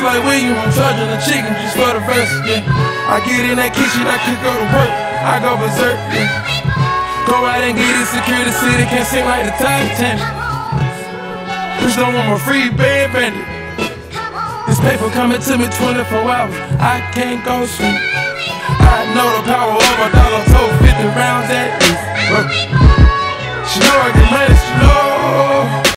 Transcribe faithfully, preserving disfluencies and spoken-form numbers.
like William, I'm charging the chicken just for the verse, yeah. I get in that kitchen, I could go to work, I go berserk, yeah. Go out and get it, secure the city, can't seem like the Titanic. Bitch don't want my free band bandit. This paper coming to me twenty-four hours, I can't go sleep. I know the